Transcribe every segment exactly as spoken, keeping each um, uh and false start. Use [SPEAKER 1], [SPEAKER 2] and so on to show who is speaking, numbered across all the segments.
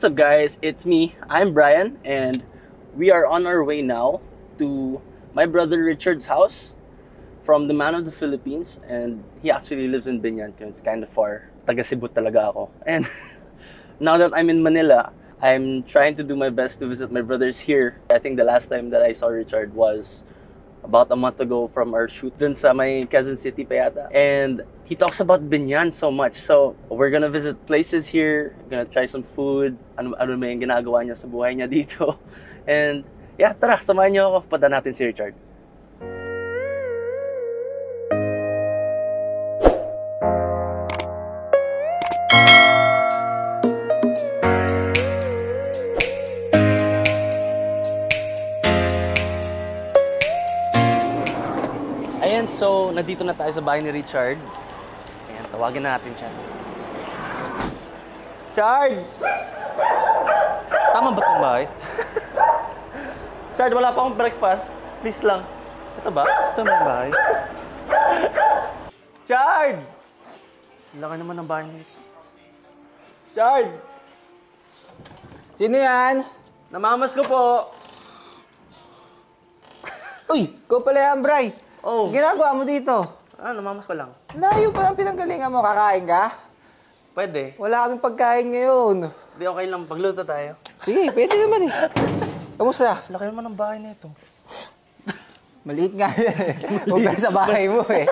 [SPEAKER 1] up guys, it's me, I'm Brian, and we are on our way now to my brother Richard's house from the man of the Philippines, and he actually lives in Biñan, it's kind of far. Taga Cebu talaga ako. And now that I'm in Manila, I'm trying to do my best to visit my brothers here. I think the last time that I saw Richard was about a month ago from our shoot dun sa may Quezon City pa yata. And he talks about Biñan so much. So we're gonna visit places here, gonna try some food, ano, ano may ginagawa niya sa buhay niya dito. And yeah, tara, samahan niyo ako, punta natin si Richard. Ayan, so nandito na tayo sa bahay ni Richard. Ayan, tawagin natin siya. Richard! Tama ba itong bahay? Richard, wala pa akong breakfast. Please lang. Ito ba? Ito na yung bahay. Richard! Laki naman ng bahay nito. Richard!
[SPEAKER 2] Sino yan?
[SPEAKER 1] Namamas ko po.
[SPEAKER 2] Uy! Ikaw pala yan, Bray.
[SPEAKER 1] Oh.
[SPEAKER 2] Ginagawa mo dito?
[SPEAKER 1] Ah, namamas ko lang.
[SPEAKER 2] Layo pa ang pinanggalingan mo. Kakain ka?
[SPEAKER 1] Pwede.
[SPEAKER 2] Wala kaming pagkain ngayon.
[SPEAKER 1] Hindi, okay lang. Pagluto tayo.
[SPEAKER 2] Sige, pwede naman eh. Kamusta?
[SPEAKER 1] Laki naman ng bahay na ito.
[SPEAKER 2] Maliit nga yan. Huwag sa bahay mo eh.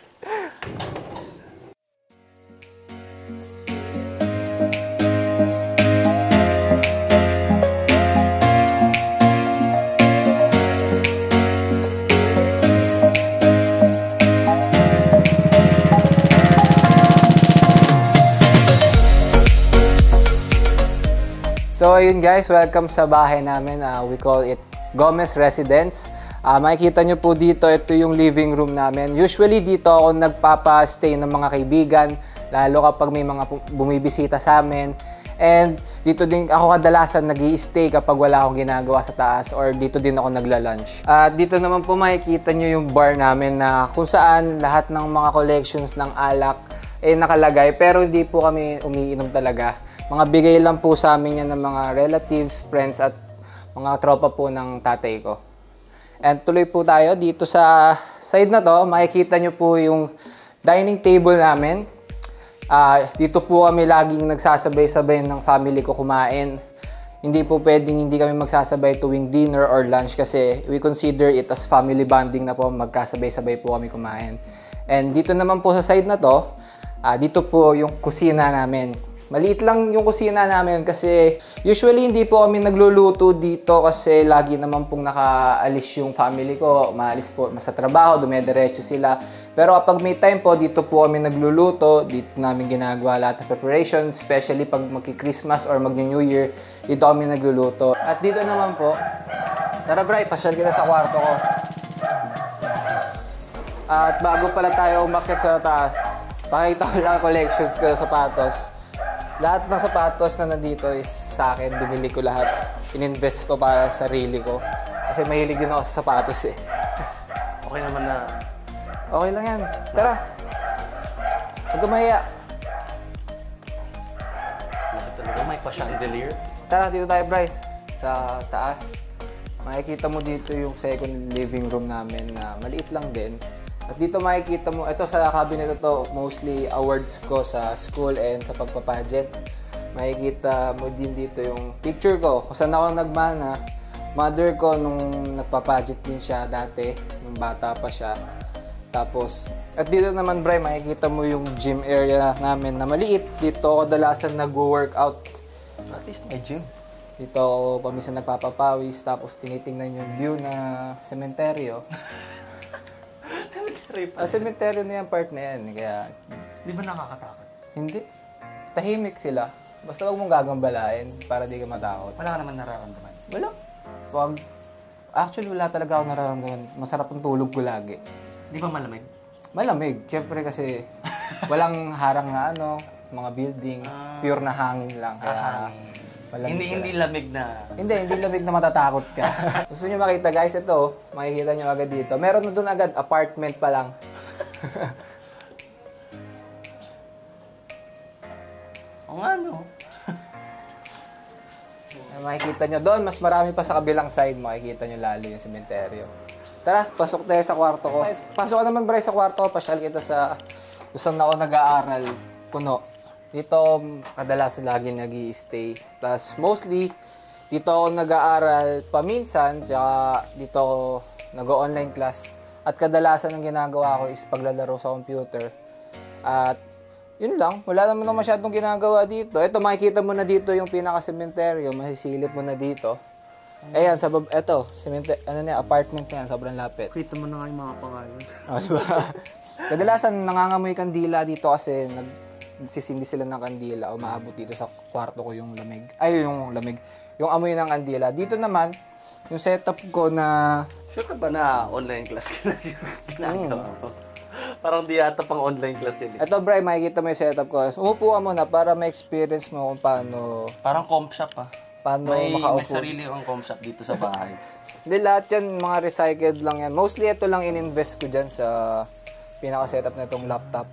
[SPEAKER 2] So ayun guys, welcome sa bahay namin. Uh, we call it Gomez Residence. Uh, makikita nyo po dito, ito yung living room namin. Usually dito ako nagpapa-stay ng mga kaibigan, lalo kapag may mga bumibisita sa amin. And dito din ako kadalasan nag-i-stay kapag wala akong ginagawa sa taas, or dito din ako nagla-lunch. At uh, dito naman po makikita nyo yung bar namin na kung saan lahat ng mga collections ng alak eh nakalagay, pero hindi po kami umiinom talaga. Mga bigay lang po sa amin yan ng mga relatives, friends at mga tropa po ng tatay ko. And tuloy po tayo dito sa side na to, makikita nyo po yung dining table namin. Uh, dito po kami laging nagsasabay-sabay ng family ko kumain. Hindi po pwedeng hindi kami magsasabay tuwing dinner or lunch kasi we consider it as family bonding na po, magkasabay-sabay po kami kumain. And dito naman po sa side na to, uh, dito po yung kusina namin. Maliit lang yung kusina namin kasi usually hindi po kami nagluluto dito kasi lagi naman pong nakaalis yung family ko. Maalis po sa trabaho, dumediretso sila. Pero kapag may time po, dito po kami nagluluto. Dito namin ginagawa lahat ng preparation, especially pag magki-Christmas or mag-New Year. Dito kami nagluluto. At dito naman po, tara Bray, pasyal kita sa kwarto ko. At bago pala tayo umakyat sa taas, pakita ko lang collections ko sa sapatos. Lahat ng sapatos na nandito is sa akin, binili ko lahat. Ininvest ko para sa sarili ko. Kasi mahilig din ako sa sapatos eh.
[SPEAKER 1] Okay naman na.
[SPEAKER 2] Okay lang yan. Tara. Huwag ka mahiya.
[SPEAKER 1] Talaga may pa-chandelier.
[SPEAKER 2] Tara, dito tayo, Bray. Sa taas. Makikita mo dito yung second living room namin na maliit lang din. At dito makikita mo, ito sa cabinet ito, mostly awards ko sa school and sa pagpapageant. Makikita mo din dito yung picture ko, kung saan ako nagmana. Mother ko nung nagpapageant din siya dati, nung bata pa siya. Tapos, at dito naman Bray, makikita mo yung gym area namin na maliit. Dito ako kadalasan nag-workout.
[SPEAKER 1] At least may gym.
[SPEAKER 2] Dito ako paminsan nagpapapawis, tapos tinitingnan yung view na sementeryo.
[SPEAKER 1] Cemetery pa.
[SPEAKER 2] Ah, cemetery na yung part na yan. Kaya,
[SPEAKER 1] di ba nakakatakot?
[SPEAKER 2] hindi. Tahimik sila. Basta huwag mong gagambalain para di ka matakot.
[SPEAKER 1] Wala ka naman nararamdaman?
[SPEAKER 2] Wala. Wag. Actually, wala talaga ako nararamdaman. Masarap ang tulog ko lagi.
[SPEAKER 1] Di ba malamig?
[SPEAKER 2] Malamig. Siyempre kasi walang harang na ano, mga building. Ah. Pure na hangin lang. Kaya,
[SPEAKER 1] ah, hindi, hindi lamig na.
[SPEAKER 2] Hindi, hindi lamig na matatakot ka. Gusto nyo makita guys, ito, makikita nyo agad dito. Meron na doon agad, apartment pa lang.
[SPEAKER 1] O nga no.
[SPEAKER 2] Makikita nyo doon, mas marami pa sa kabilang side. Makikita nyo lalo yung sementeryo. Tara, pasok tayo sa kwarto ko. Pasok ka naman, Bray, sa kwarto ko. Pasyal kita sa kung na ako nag-aaral. Puno. Dito, kadalasan lagi nag-i-stay. Tapos, mostly, dito ako nag-aaral paminsan. Tsaka, dito ako nag-online class. At kadalasan ang ginagawa ko is paglalaro sa computer. At, yun lang. Wala naman na masyadong ginagawa dito. Ito, makikita mo na dito yung pinaka-sementeryo. Masisilip mo na dito. Ayan, sa bab... Ito, semente... ano na, apartment na yan. Sobrang lapit.
[SPEAKER 1] Kita mo na nga yung mga pangalan.
[SPEAKER 2] O, diba? Kadalasan, nangangamoy kandila dito kasi nag... nagsisindi sila ng kandila o maabot dito sa kwarto ko yung lamig. Ay, yung lamig. Yung amoy ng kandila. Dito naman, yung setup ko na...
[SPEAKER 1] Sure ka ba na online class ka na ginagawa mo? Parang di yata pang online class yun.
[SPEAKER 2] Ito, Bray, makikita mo yung setup ko. Umupo ka muna para ma-experience mo kung paano...
[SPEAKER 1] Parang comp shop ah.
[SPEAKER 2] Paano
[SPEAKER 1] may,
[SPEAKER 2] makaupo.
[SPEAKER 1] may sarili kang comp shop dito sa bahay.
[SPEAKER 2] Hindi, lahat yan, mga recycled lang yan. Mostly, ito lang in-invest ko dyan sa pinaka-setup na itong laptop.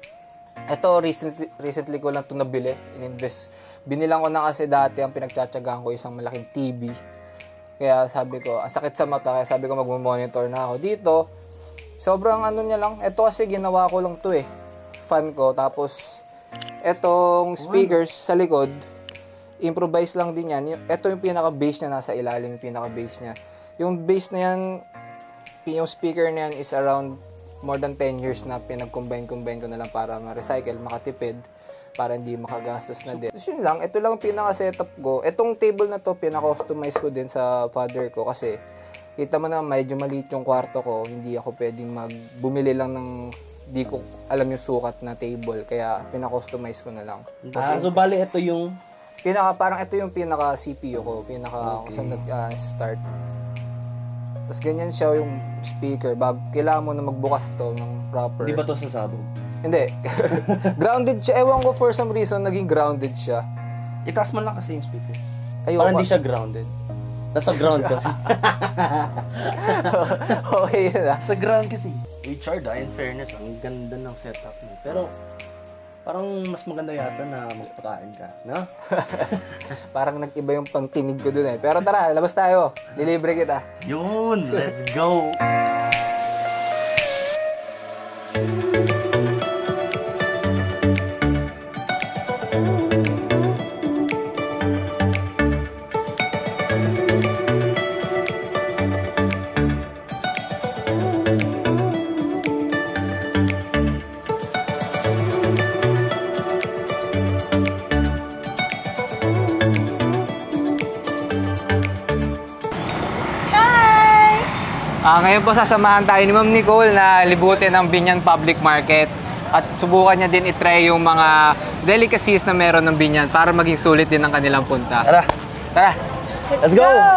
[SPEAKER 2] Ito, recently, recently ko lang ito nabili. In-invest. Binilang ko na kasi dati, ang pinagtsatsagaan ko isang malaking T V. Kaya sabi ko, ang sakit sa mata, kaya sabi ko mag-monitor na ako. Dito, sobrang ano niya lang. Ito kasi ginawa ko lang to eh. Fan ko. Tapos, etong speakers sa likod, improvise lang din yan. Ito yung pinaka-bass niya, nasa ilalim yung pinaka-bass niya. Yung bass na yan, yung speaker na yan is around more than ten years na pinag-combine-combine ko na lang para ma-recycle, makatipid, para hindi makagastos na din. So yun lang, ito lang pinaka-setup ko. Itong table na to, pinaka-customize ko din sa father ko kasi kita mo na medyo maliit yung kwarto ko, hindi ako pwedeng mag-bumili lang ng di ko alam yung sukat na table, kaya pinaka-customize ko na lang.
[SPEAKER 1] Ah, so bali ito yung...
[SPEAKER 2] Pinaka, parang ito yung pinaka-C P U ko, pinaka okay. Kung saan nag-start. Uh, Tapos ganyan siya yung speaker. Bag, kailangan mo na magbukas to ng proper.
[SPEAKER 1] Di ba to sa sabog?
[SPEAKER 2] Hindi. Grounded siya. Ewan ko for some reason, naging grounded siya.
[SPEAKER 1] Itaas mo lang kasi yung speaker.
[SPEAKER 2] Ayun,
[SPEAKER 1] parang hindi siya grounded. Nasa ground kasi.
[SPEAKER 2] Okay yun ah.
[SPEAKER 1] Sa ground kasi. Richard ah, in fairness, ang ganda ng setup mo. Pero, parang mas maganda yata na magpakain ka, no?
[SPEAKER 2] Parang nag-iba yung pangtinig ko dun eh. Pero tara, labas tayo. Dilibre kita.
[SPEAKER 1] Yun! Let's go!
[SPEAKER 2] Uh, ngayon po sasamahan tayo ni Ma'am Nicole na libutin ang Biñan Public Market at subukan niya din itry yung mga delicacies na meron ng Biñan para maging sulit din ang kanilang punta.
[SPEAKER 1] Tara!
[SPEAKER 2] Tara!
[SPEAKER 1] Let's, Let's go! go!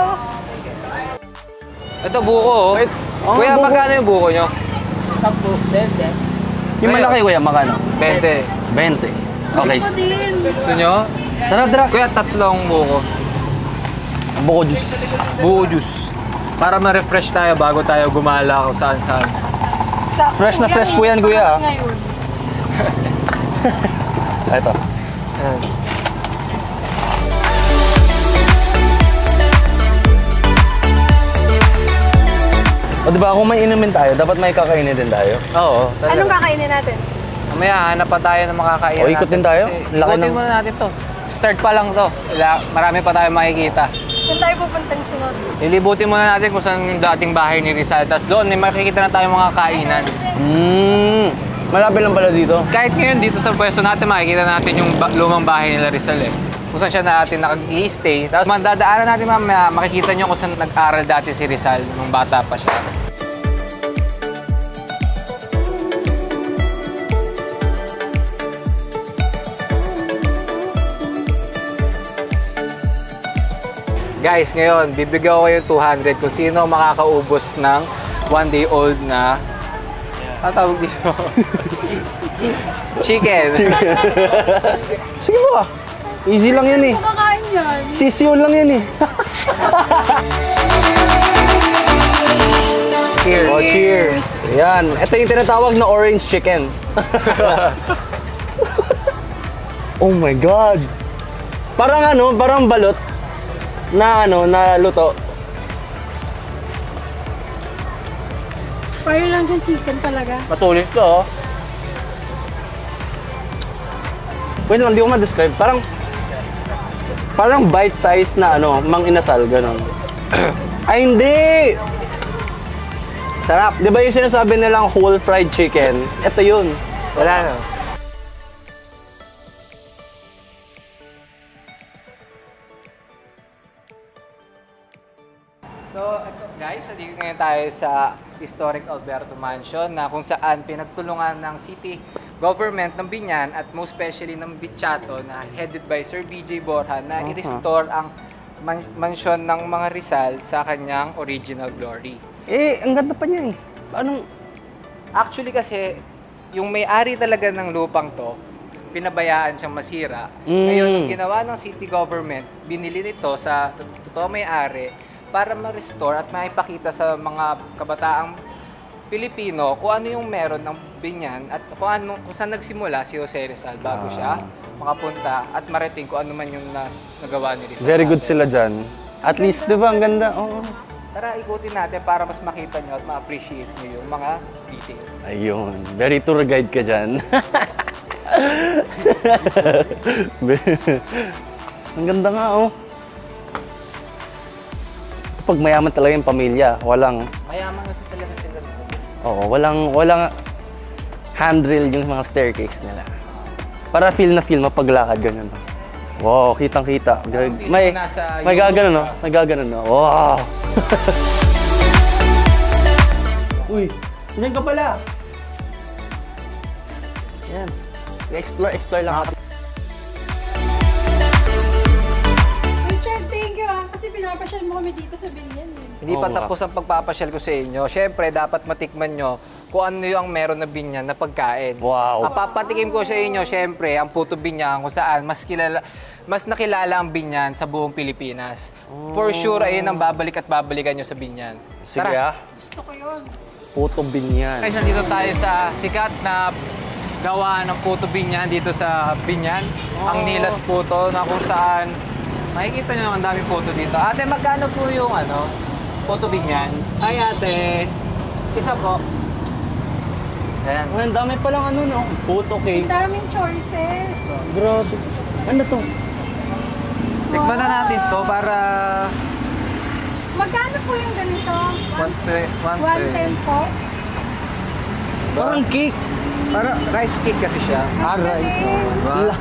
[SPEAKER 2] Ito buko oh. Wait, oh kuya, buko. Magkano yung buko nyo?
[SPEAKER 3] Sampo, bente.
[SPEAKER 1] Yung malaki kuya, magkano?
[SPEAKER 2] Bente.
[SPEAKER 1] Bente. Okay.
[SPEAKER 2] Gusto nyo?
[SPEAKER 1] Tara, tara.
[SPEAKER 2] Kuya, tatlong buko.
[SPEAKER 1] Buko juice.
[SPEAKER 2] Buko juice. Para ma-refresh tayo bago tayo gumala kung saan-saan.
[SPEAKER 1] Fresh na fresh po yan, kuya. Ito. O diba, kung may inumin tayo, dapat may kakainin din tayo?
[SPEAKER 2] Oo.
[SPEAKER 3] Talaga. Anong kakainin natin?
[SPEAKER 2] Mamaya, hanap pa tayo ng makakainin
[SPEAKER 1] natin. O, ikot din tayo?
[SPEAKER 2] Ikutin ng... muna natin to. Start pa lang to. Marami pa tayo makikita.
[SPEAKER 3] Saan tayo pupuntang sunod?
[SPEAKER 2] Ilibutin muna natin kung saan yung dating bahay ni Rizal. Tapos doon, may makikita na tayo mga kainan.
[SPEAKER 1] Hmm. Malapit lang pala dito.
[SPEAKER 2] Kahit ngayon, dito sa pwesto natin, makikita natin yung ba lumang bahay nila Rizal eh. Kung saan siya natin nakag-i-stay. Tapos mandadaanan natin mamaya, makikita nyo kung saan nag-aral dati si Rizal nung bata pa siya. Guys, ngayon, bibigyan ko kayo two hundred kung sino makakaubos ng one day old na... Ano tawag dito? Chicken. Chicken.
[SPEAKER 1] Sige ba? Easy lang yan eh.
[SPEAKER 3] Kumakain yan.
[SPEAKER 1] Sisiyo lang yan eh.
[SPEAKER 2] Cheers.
[SPEAKER 1] Oh, cheers. Yan. Ito yung tinatawag na orange chicken. Oh my God. Parang ano, parang balot. na ano, na luto.
[SPEAKER 3] Parang lang yung chicken talaga.
[SPEAKER 2] Matulis to, oh.
[SPEAKER 1] Wait lang, hindi ko ma-describe. Parang, parang bite size na ano, mang inasal, gano'n. Ay, hindi! Sarap. Di ba yung sinasabi nilang whole fried chicken? Ito yun.
[SPEAKER 2] Wala na. So, ito, guys, dito ngayon tayo sa historic Alberto Mansion na kung saan pinagtulungan ng city government ng Biñan at most especially ng BCHATO na headed by Sir B J Borja na
[SPEAKER 1] Uh-huh.
[SPEAKER 2] i-restore ang man mansyon ng mga Rizal sa kanyang original glory.
[SPEAKER 1] Eh, ang ganda pa niya eh. Anong...
[SPEAKER 2] Actually kasi, yung may-ari talaga ng lupang to, pinabayaan siyang masira.
[SPEAKER 1] Mm.
[SPEAKER 2] Ngayon, ang ginawa ng city government, binili nito sa totoo may-ari para ma-restore at maipakita sa mga kabataang Pilipino kung ano yung meron ng Biñan at kung, ano, kung saan nagsimula si Jose Rizal bago
[SPEAKER 1] Ah.
[SPEAKER 2] siya makapunta at marating kung ano man yung na, nagawa ni Rizal.
[SPEAKER 1] Very
[SPEAKER 2] sa
[SPEAKER 1] good
[SPEAKER 2] atin.
[SPEAKER 1] sila dyan. At least, di ba, ang ganda? Oo.
[SPEAKER 2] Tara, ikutin natin para mas makita nyo at ma-appreciate nyo yung mga details.
[SPEAKER 1] Ayun. Very tour guide ka dyan. Ang ganda nga, oh. Kapag mayaman talaga yung pamilya, walang...
[SPEAKER 2] Mayaman kasi talaga sila.
[SPEAKER 1] Oo, walang, walang handrail yung mga staircase nila. Para feel na feel, mapaglakad, ganyan. Wow, kitang-kita. May, may gaganon, no? May gaganon, no? Wow! Uy, yan ka pala! Yan. Explore, explore lang ako.
[SPEAKER 3] Richard, thank you ah. Kasi pinapasyal mo kami dito sa Biñan eh.
[SPEAKER 2] Hindi pa
[SPEAKER 1] Oo nga.
[SPEAKER 2] tapos ang pagpapasyal ko sa inyo. Siyempre, dapat matikman nyo kung ano yung meron na Biñan na pagkain.
[SPEAKER 1] Wow.
[SPEAKER 2] Ang papatikim ko sa inyo, siyempre, ang puto Biñan kung saan mas kilala, mas nakilala ang Biñan sa buong Pilipinas. For sure, ayun ang babalik at babalikan nyo sa Biñan.
[SPEAKER 1] Sige,
[SPEAKER 2] Tara.
[SPEAKER 1] ah.
[SPEAKER 3] Gusto ko yun.
[SPEAKER 1] Puto Biñan.
[SPEAKER 2] Guys, nandito tayo sa sikat na gawa ng puto Biñan dito sa Biñan. Ang Nilas Puto na kung saan makikita nyo ang daming puto dito. Ate, magkano po yung ano, puto Biñan? Ay, ate. Isa po. Ayan.
[SPEAKER 1] Oh, ang dami palang ano, no? Puto
[SPEAKER 3] Ang
[SPEAKER 1] cake.
[SPEAKER 3] daming choices.
[SPEAKER 1] Grabe. Ano to?
[SPEAKER 2] Tikman na natin to para
[SPEAKER 3] Magkano po yung ganito?
[SPEAKER 2] one
[SPEAKER 3] one ten po.
[SPEAKER 1] Parang cake.
[SPEAKER 2] Para rice cake kasi siya.
[SPEAKER 1] Aray.
[SPEAKER 2] Diba?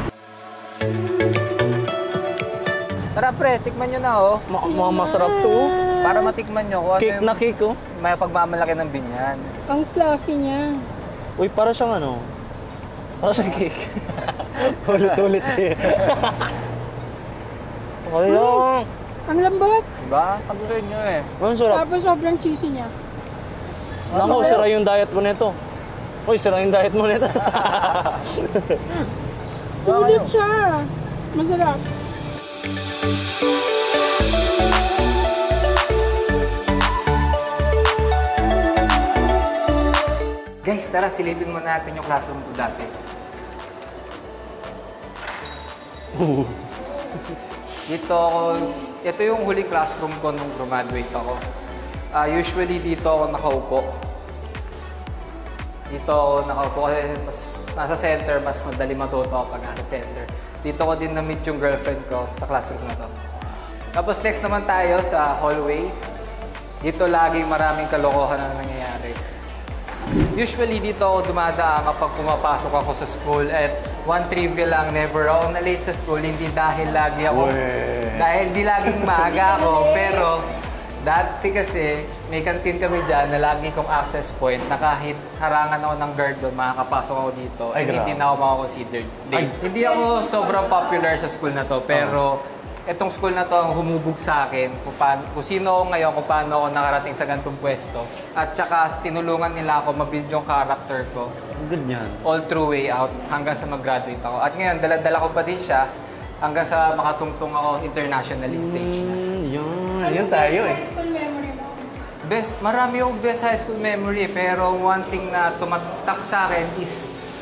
[SPEAKER 2] Tara pre, tikman nyo na oh.
[SPEAKER 1] Ma mga masarap to, oh.
[SPEAKER 2] Para matikman nyo kung ano
[SPEAKER 1] Cake
[SPEAKER 2] yung
[SPEAKER 1] na cake, oh.
[SPEAKER 2] may pagmamalaki ng Biñan.
[SPEAKER 3] Ang fluffy niya.
[SPEAKER 1] Uy, para siyang ano? Para siyang cake. Ulit-ulit eh. Okay lang.
[SPEAKER 3] Ang lambot.
[SPEAKER 2] Diba? Kagustuhin nyo eh.
[SPEAKER 1] Ang sarap.
[SPEAKER 3] Tapos sobrang cheesy niya.
[SPEAKER 1] Naku, sira yung diet ko nito. Uy, sira yung diet mo nito.
[SPEAKER 3] Sulit siya. Masarap.
[SPEAKER 2] Guys, tara silipin mo natin yung classroom ko dati. Dito ako, ito yung huling classroom ko nung graduate ako. Uh, usually dito ako nakaupo. Dito ako nakaupo kasi mas nasa center, mas madali matuto ako pag nasa center. Dito ko din na-meet yung girlfriend ko sa classroom na to. Tapos next naman tayo sa hallway. Dito laging maraming kalokohan ang nangyayari. Usually dito ako dumadaan kapag pumapasok ako sa school at one trivia lang, never ako na-late sa school, hindi dahil lagi ako,
[SPEAKER 1] Weh.
[SPEAKER 2] dahil hindi laging maaga ako, pero dati kasi may kantin kami dyan na lagi kong access point na kahit harangan ako ng guard doon, makakapasok ako dito,
[SPEAKER 1] Ay,
[SPEAKER 2] and hindi
[SPEAKER 1] grabe.
[SPEAKER 2] na ako makakonsidered late. Hindi ako sobrang popular sa school na to, pero etong school na to ang humubog sa akin kung, paano, kung sino ako ngayon, kung paano ako nakarating sa ganitong pwesto. At saka tinulungan nila ako mabuild yung character ko
[SPEAKER 1] Ang good yan.
[SPEAKER 2] all through way out hanggang sa mag-graduate ako. At ngayon, dala-dala ko pa din siya hanggang sa makatungtong ako internationally stage na.
[SPEAKER 1] Mm, yun.
[SPEAKER 3] Ano
[SPEAKER 1] Yun
[SPEAKER 3] best
[SPEAKER 1] tayo eh.
[SPEAKER 3] high school memory mo?
[SPEAKER 2] Best, marami yung best high school memory, pero one thing na tumatak sa akin is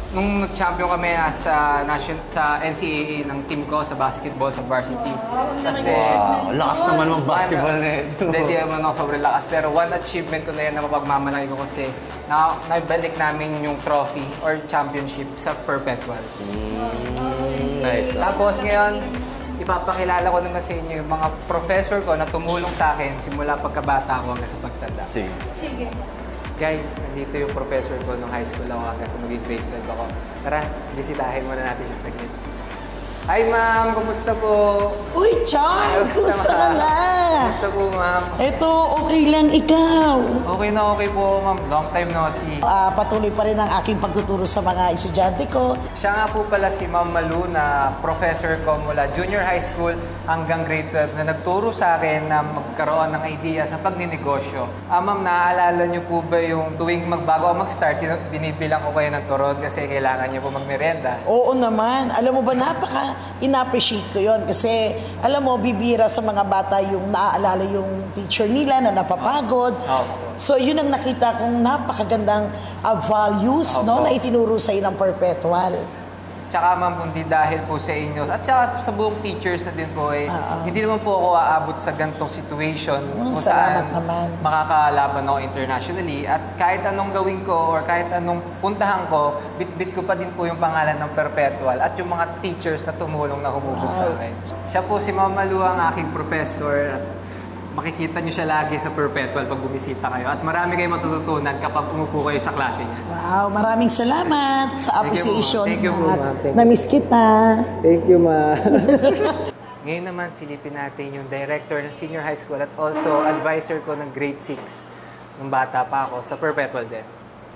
[SPEAKER 2] nung nag-champion kami sa, nation, sa N C A A ng team ko sa basketball sa varsity. Kasi...
[SPEAKER 1] Wow, lakas naman ng basketball na ito.
[SPEAKER 2] Hindi, di naman ako sobrang lakas. Pero one achievement ko na yan na mapagmamalaki ko kasi na, naibalik namin yung trophy or championship sa Perpetual.
[SPEAKER 1] Mm, nice.
[SPEAKER 2] Tapos ngayon, ipapakilala ko naman sa inyo yung mga professor ko na tumulong sa akin simula pagkabata ko hanggang sa pagtanda.
[SPEAKER 1] Sige.
[SPEAKER 3] Sige.
[SPEAKER 2] Guys, nandito yung professor ko nung high school ako hanggang sa maging grade twelve ako. Tara, bisitahin muna natin siya saglit. Hi ma'am, kumusta po?
[SPEAKER 4] Uy, Char! Kumusta ka na?
[SPEAKER 2] Kumusta po ma'am?
[SPEAKER 4] Ito, okay lang ikaw.
[SPEAKER 2] Okay na okay po ma'am, long time no see.
[SPEAKER 4] Uh, patuloy pa rin ang aking pagtuturo sa mga estudyante ko.
[SPEAKER 2] Siya nga po pala si Ma'am Malu na professor ko mula junior high school hanggang grade twelve na nagturo sa akin na magkaroon ng idea sa pagninegosyo. Ah ma'am, naaalala niyo po ba yung tuwing magbago ako mag-start, binibilang ko kayo ng turon kasi kailangan niyo po magmerenda?
[SPEAKER 4] Oo naman. Alam mo ba, napaka in-appreciate ko yon kasi alam mo, bibira sa mga bata yung naaalala yung teacher nila na napapagod.
[SPEAKER 2] Oh. Oh.
[SPEAKER 4] So yun ang nakita kong napakagandang uh, values
[SPEAKER 2] Oh,
[SPEAKER 4] no,
[SPEAKER 2] oh.
[SPEAKER 4] na itinuro sa ng Perpetual.
[SPEAKER 2] Tsaka ma'am, hindi dahil po sa inyo at tsaka sa buong teachers na din po eh, uh-huh. hindi naman po ako aabot sa ganitong situation
[SPEAKER 4] mm,
[SPEAKER 2] kung saan
[SPEAKER 4] naman.
[SPEAKER 2] makakalaban ako internationally at kahit anong gawin ko or kahit anong puntahan ko, bit-bit ko pa din po yung pangalan ng Perpetual at yung mga teachers na tumulong na humubog wow. sa akin. Siya po si Ma'am Malu ang aking professor at makikita niyo siya lagi sa Perpetual pag bumisita kayo at marami kayong matututunan kapag umupo kayo sa klase niya.
[SPEAKER 4] Wow, maraming salamat sa appreciation.
[SPEAKER 2] Thank you po, ma'am.
[SPEAKER 4] Na-miss kita.
[SPEAKER 2] Thank you, ma'am. Ngayon naman, silipin natin yung director ng senior high school at also advisor ko ng grade six nung bata pa ako sa Perpetual din.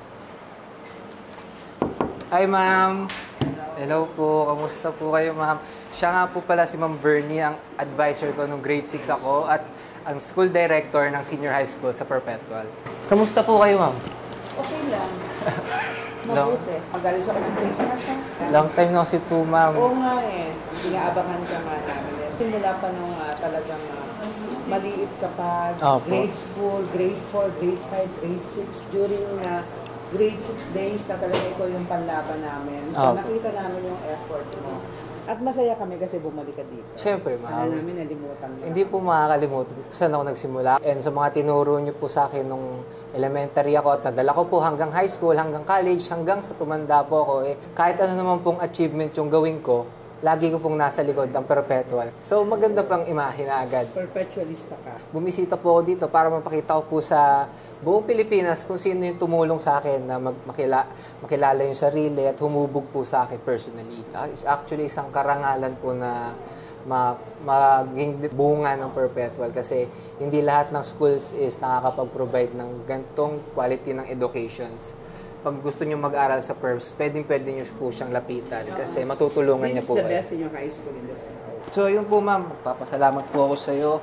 [SPEAKER 2] Hi, ma'am. Hello po. Kamusta po kayo, ma'am? Siya nga po pala si Ma'am Bernie, ang advisor ko nung grade six ako at ang school director ng senior high school sa Perpetual. Kamusta po kayo, ma'am?
[SPEAKER 5] Okay lang. Mabuti. Magalis ako ng face mask.
[SPEAKER 2] Long time no see po, ma'am.
[SPEAKER 5] Oo nga eh. Pinaabangan ka nga namin eh. Simula pa nung uh, talagang uh, maliit ka pa.
[SPEAKER 2] Opo.
[SPEAKER 5] Grade school, grade four, grade five, grade six. During uh, grade six days na talaga ikaw yung panlaban namin. So
[SPEAKER 2] Opo.
[SPEAKER 5] nakita namin yung effort mo. At masaya kami kasi bumalik ka dito.
[SPEAKER 2] Siyempre, ma'am.
[SPEAKER 5] Ano namin, nalimutan mo.
[SPEAKER 2] Hindi po makakalimutan kung saan ako nagsimula. And sa mga tinuro niyo po sa akin nung elementary ako at nadala ko po hanggang high school, hanggang college, hanggang sa tumanda po ako, eh, kahit ano naman pong achievement yung gawin ko, lagi ko pong nasa likod ang Perpetual. So maganda pang imahe na agad.
[SPEAKER 5] Perpetualista ka.
[SPEAKER 2] Bumisita po ako dito para mapakita ko po sa buong Pilipinas kung sino yung tumulong sa akin na mag makila, makilala yung sarili at humubog po sa akin personally. Uh, it's actually isang karangalan po na ma maging bunga ng Perpetual kasi hindi lahat ng schools is nakakapag-provide ng gantong quality ng educations. Pag gusto niyo mag-aral sa Perps, pwedeng-pwede niyo po siyang lapitan kasi matutulungan niya po kayo.
[SPEAKER 5] This is the best in your high school in this house.
[SPEAKER 2] So yun po ma'am, papasalamat po ako sa iyo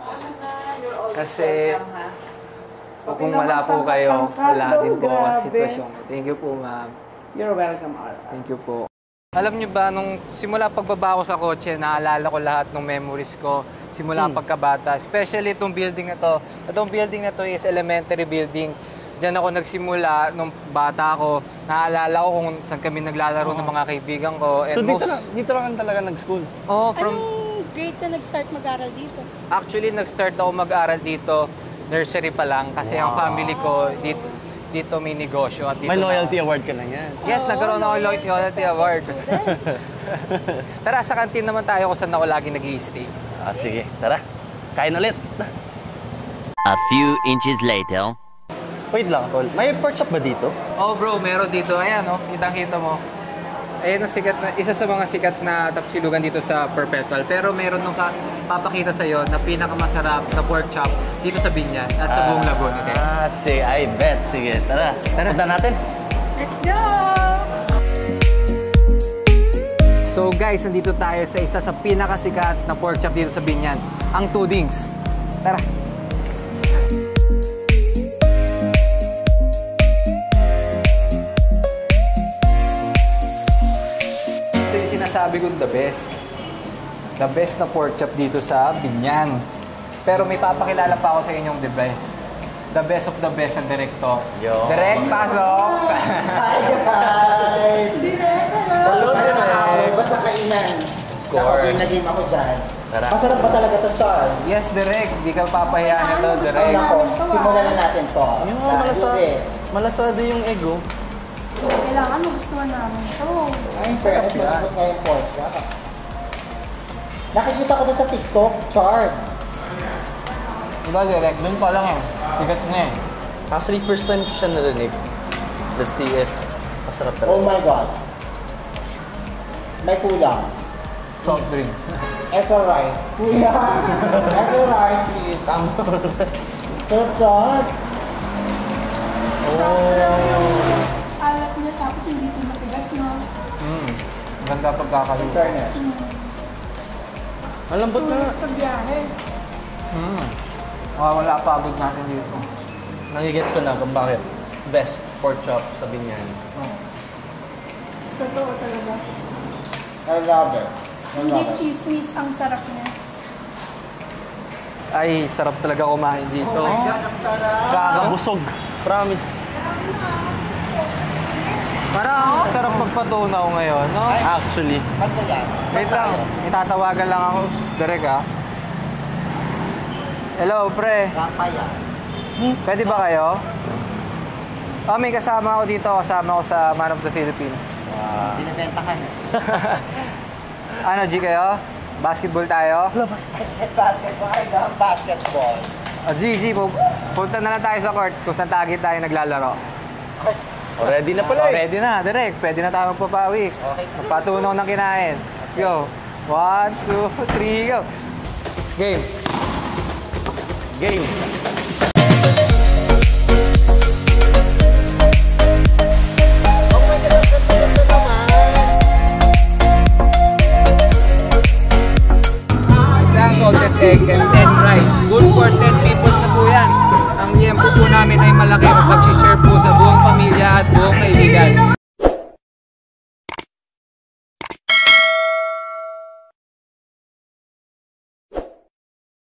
[SPEAKER 2] kasi kung wala po kayo, wala din po ako sa sitwasyon. Thank you po, ma'am.
[SPEAKER 5] You're welcome, Ara.
[SPEAKER 2] Thank you po. Alam niyo ba, nung simula pagbaba ko sa kotse, naalala ko lahat ng memories ko simula hmm. pagkabata. Especially itong building na to. Itong building na to is elementary building. Diyan ako nagsimula nung bata ako. Naalala ko kung saan kami naglalaro oh. ng mga kaibigan ko. And
[SPEAKER 1] so dito,
[SPEAKER 2] most...
[SPEAKER 1] lang, dito lang talaga nag-school?
[SPEAKER 2] Oh, from...
[SPEAKER 3] Anong grade ka nag-start mag-aral dito?
[SPEAKER 2] Actually, nag-start ako mag-aral dito. Nursery pa lang kasi wow. ang family ko dito, dito may negosyo at dito
[SPEAKER 1] may loyalty
[SPEAKER 2] na,
[SPEAKER 1] award ka na yan.
[SPEAKER 2] Yes, oh, nagkaroon ako loyalty, loyalty award. Tara, sa kantin naman tayo kung saan ako lagi nag-i-stay.
[SPEAKER 1] Ah, sige, tara. Kain ulit.
[SPEAKER 6] A few inches later.
[SPEAKER 1] Wait lang, Tol. May pork chop ba dito?
[SPEAKER 2] Oh, bro, meron dito. Ayan, oh, kitang-kita mo. Ayan ang sikat na, isa sa mga sikat na tapsilugan dito sa Perpetual. Pero meron nung sa, papakita sa'yo na pinakamasarap na pork chop dito sa Biñan at sa buong Laguna. Okay?
[SPEAKER 1] Ah, sige, I bet. Sige, tara. Tara. Punta natin.
[SPEAKER 3] Let's go!
[SPEAKER 2] So guys, nandito tayo sa isa sa pinakasikat na pork chop dito sa Biñan, ang Tudings. Tara. Sabi ko, the best. The best na pork chop dito sa Biñan. Pero may papakilala pa ako sa inyong the best. The best of the best na direkto. Direct, pasok!
[SPEAKER 4] Hi guys!
[SPEAKER 2] Hello, Direk.
[SPEAKER 7] Basta kainan.
[SPEAKER 2] Of course.
[SPEAKER 7] Okay, naging ako dyan.
[SPEAKER 2] Tara.
[SPEAKER 7] Masarap ba talaga to, Char?
[SPEAKER 2] Yes, Direk. Di ka papahayaan ito,
[SPEAKER 7] Ay,
[SPEAKER 2] Direk.
[SPEAKER 7] nako. Simulan na natin to.
[SPEAKER 1] Yung
[SPEAKER 7] Let's do
[SPEAKER 1] malasado,
[SPEAKER 7] this.
[SPEAKER 1] malasado yung egg, oh.
[SPEAKER 3] Kailangan magustuhan namin. So,
[SPEAKER 7] Ay, in fairness, malapot nga yung pork chop. Nakikita ko na sa TikTok, Char.
[SPEAKER 2] Diba, Direk? Doon pa lang eh. Bigat na eh.
[SPEAKER 1] Actually, first time ko siya narinig. Let's see if masarap talaga.
[SPEAKER 7] Oh my God. May kulang.
[SPEAKER 2] Soft drinks.
[SPEAKER 7] Extra rice. Kuya! Extra rice, please. So, Char.
[SPEAKER 3] alat niya tapos hindi ko matigas, no?
[SPEAKER 2] Hmm. Ganda
[SPEAKER 7] In
[SPEAKER 2] pagkakaluto.
[SPEAKER 7] fairness.
[SPEAKER 1] Ang lambot na.
[SPEAKER 3] Sulit sa biyahe.
[SPEAKER 2] Hmm. Ah, wala pa abot natin dito.
[SPEAKER 1] Nangigets ko na kung bakit best pork chop sa Biñan.
[SPEAKER 3] Totoo talaga.
[SPEAKER 7] I love it. I
[SPEAKER 3] Hindi
[SPEAKER 7] love it.
[SPEAKER 3] chismis ang sarap niya.
[SPEAKER 2] Ay, sarap talaga kumain dito.
[SPEAKER 7] Oh my God, ang sarap.
[SPEAKER 1] Kakabusog. Promise.
[SPEAKER 2] Parang sarap magpatunaw ngayon, no?
[SPEAKER 1] Actually.
[SPEAKER 7] Ba't ba yan?
[SPEAKER 2] Wait lang, itatawagan lang ako. Direk, ha? Hello, pre.
[SPEAKER 7] Papaya.
[SPEAKER 2] Pwede ba kayo? Oh, may kasama ako dito. Kasama ako sa Man of the Philippines.
[SPEAKER 7] Binibenta ka na.
[SPEAKER 2] Ano, G kayo? Basketball tayo?
[SPEAKER 7] Basket, basketball. I love basketball.
[SPEAKER 2] Oh, G, G, pu- punta na lang tayo sa court kung saan tagi tayo naglalaro.
[SPEAKER 1] Already na pala
[SPEAKER 2] Oh,
[SPEAKER 1] eh.
[SPEAKER 2] ready na, Direk. Pwede na tayo magpapawis. Magpatunaw ng kinain. Let's go. One, two, three, go. Game.
[SPEAKER 1] Game.
[SPEAKER 2] Isang salted egg and ten rice. Good for ten people na po yan. Ang liyempo po namin ay malaki. Mag-share po sa